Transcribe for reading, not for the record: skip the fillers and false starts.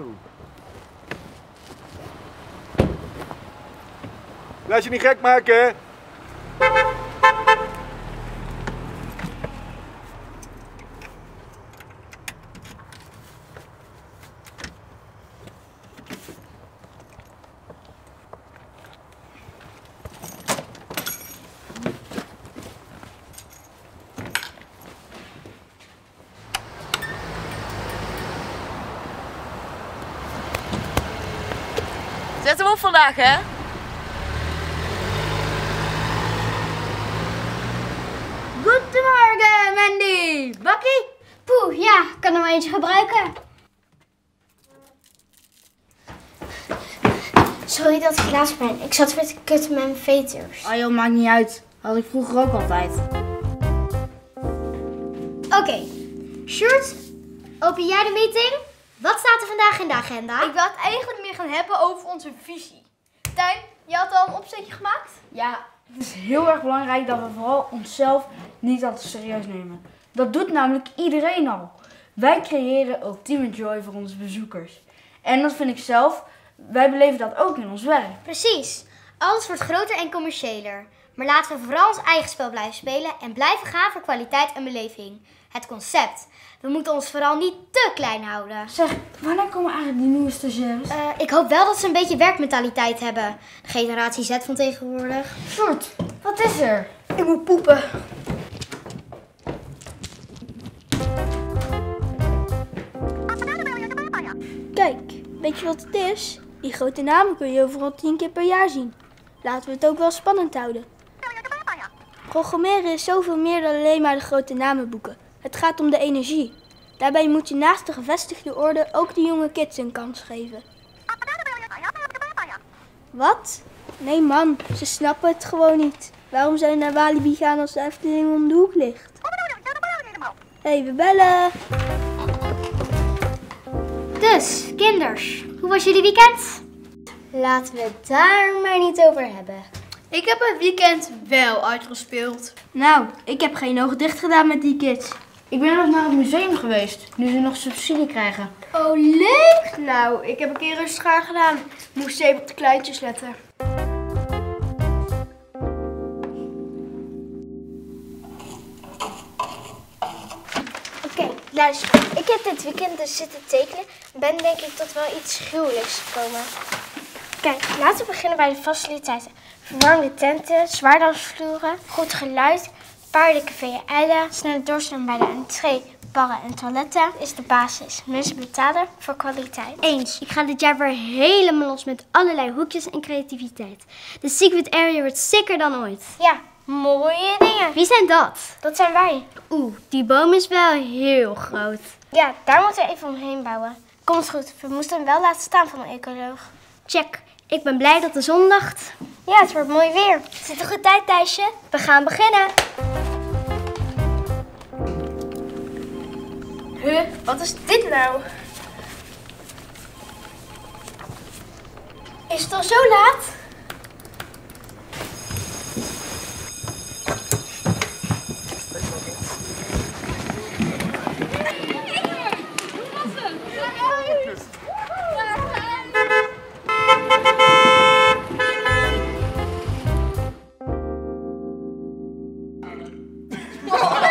Laat je niet gek maken, hè? Zet hem op vandaag, hè? Goedemorgen, Mandy. Bakkie? Poeh, ja, kan er maar eentje gebruiken. Sorry dat ik laat ben. Ik zat weer te kutten met mijn veters. Ah joh, maakt niet uit. Had ik vroeger ook altijd. Oké, Sjoerd, open jij de meeting? Wat staat er vandaag in de agenda? Ik wil het eigenlijk meer gaan hebben over onze visie. Tijn, je had al een opzetje gemaakt? Ja, het is heel erg belangrijk dat we vooral onszelf niet al te serieus nemen. Dat doet namelijk iedereen al. Wij creëren ultieme joy voor onze bezoekers. En dat vind ik zelf, wij beleven dat ook in ons werk. Precies. Alles wordt groter en commerciëler. Maar laten we vooral ons eigen spel blijven spelen en blijven gaan voor kwaliteit en beleving. Het concept. We moeten ons vooral niet te klein houden. Zeg, wanneer komen eigenlijk die nieuwe stagiaires? Ik hoop wel dat ze een beetje werkmentaliteit hebben. De generatie Z van tegenwoordig. Sjoerd, wat is er? Ik moet poepen. Kijk, weet je wat het is? Die grote namen kun je overal 10 keer per jaar zien. Laten we het ook wel spannend houden. Programmeren is zoveel meer dan alleen maar de grote namen boeken. Het gaat om de energie. Daarbij moet je naast de gevestigde orde ook de jonge kids een kans geven. Wat? Nee man, ze snappen het gewoon niet. Waarom zou je naar Walibi gaan als de Efteling om de hoek ligt? Hé, we bellen! Dus, kinders, hoe was jullie weekend? Laten we het daar maar niet over hebben. Ik heb het weekend wel uitgespeeld. Nou, ik heb geen ogen dicht gedaan met die kids. Ik ben nog naar het museum geweest, nu ze nog subsidie krijgen. Oh, leuk! Nou, ik heb een keer rustig aan gedaan. Moest even op de kleintjes letten. Oké, luister. Ik heb dit weekend dus zitten tekenen. Ben denk ik tot wel iets gruwelijks gekomen. Kijk, laten we beginnen bij de faciliteiten. Verwarmde tenten, zwaardansvloeren, goed geluid, paardencafé en Ella, snelle doorstroom bij de entree, barren en toiletten is de basis. Mensen betalen voor kwaliteit. Eens, ik ga dit jaar weer helemaal los met allerlei hoekjes en creativiteit. De Secret Area wordt sicker dan ooit. Ja, mooie dingen. Wie zijn dat? Dat zijn wij. Oeh, die boom is wel heel groot. Ja, daar moeten we even omheen bouwen. Komt goed, we moesten hem wel laten staan van een ecoloog. Check. Ik ben blij dat de zon lacht. Ja, het wordt mooi weer. Zit er goed tijd, Thijsje? We gaan beginnen. Huh, wat is dit nou? Is het al zo laat? Oh,